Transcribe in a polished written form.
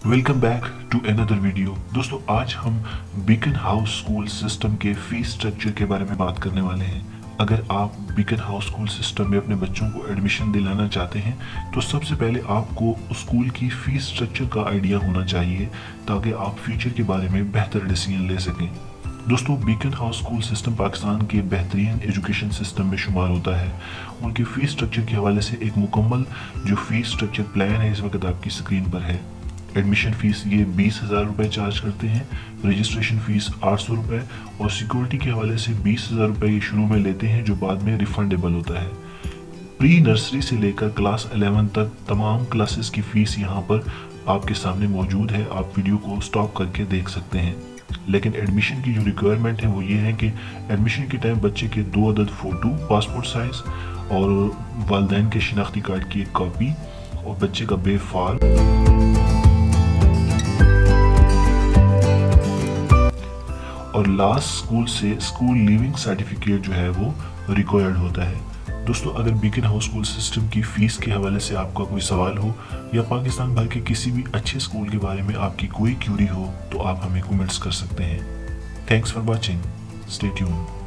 Welcome back to another video. दोस्तों आज हम बीकन हाउस स्कूल सिस्टम के फीस स्ट्रक्चर के बारे में बात करने वाले हैं। अगर आप बीकन हाउस स्कूल सिस्टम में अपने बच्चों को एडमिशन दिलाना चाहते हैं तो सबसे पहले आपको स्कूल की फीस स्ट्रक्चर का आइडिया होना चाहिए ताकि आप फ्यूचर के बारे में बेहतर डिसीजन ले सकें। दोस्तों Beaconhouse school system Pakistan के बेहतरीन एजुकेशन सिस्टम में शुमार होता है। उनके फीस स्ट्रक्चर के हवाले से एक मुकम्मल जो फीस स्ट्रक्चर प्लान है इस वक्त आपकी स्क्रीन पर है। एडमिशन फ़ीस ये 20,000 रुपये चार्ज करते हैं, रजिस्ट्रेशन फ़ीस 800 रुपये और सिक्योरिटी के हवाले से 20,000 रुपये ये शुरू में लेते हैं जो बाद में रिफंडेबल होता है। प्री नर्सरी से लेकर क्लास 11 तक तमाम क्लासेस की फ़ीस यहाँ पर आपके सामने मौजूद है। आप वीडियो को स्टॉप करके देख सकते हैं। लेकिन एडमिशन की जो रिक्वायरमेंट है वो ये है कि एडमिशन के टाइम बच्चे के 2 अदद फ़ोटो पासपोर्ट साइज़ और वालिदैन के शिनाख्ती कार्ड की एक कॉपी और बच्चे का बे फाल और लास्ट स्कूल से स्कूल लीविंग सर्टिफिकेट जो है वो रिक्वायर्ड होता है। दोस्तों अगर बीकन हाउस स्कूल सिस्टम की फ़ीस के हवाले से आपका कोई सवाल हो या पाकिस्तान भर के किसी भी अच्छे स्कूल के बारे में आपकी कोई क्यूरी हो तो आप हमें कमेंट्स कर सकते हैं। Thanks for watching, stay tuned.